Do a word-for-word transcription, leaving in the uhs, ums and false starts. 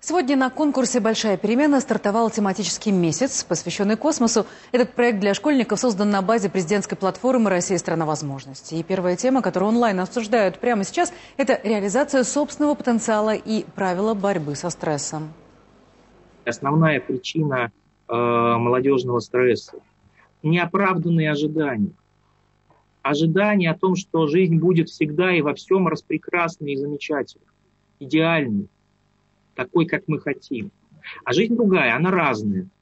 Сегодня на конкурсе «Большая перемена» стартовал тематический месяц, посвященный космосу. Этот проект для школьников создан на базе президентской платформы «Россия – страна возможностей». И первая тема, которую онлайн обсуждают прямо сейчас, это реализация собственного потенциала и правила борьбы со стрессом. Основная причина э, молодежного стресса – неоправданные ожидания. Ожидания о том, что жизнь будет всегда и во всем распрекрасной и замечательной, идеальной, такой, как мы хотим. А жизнь другая, она разная.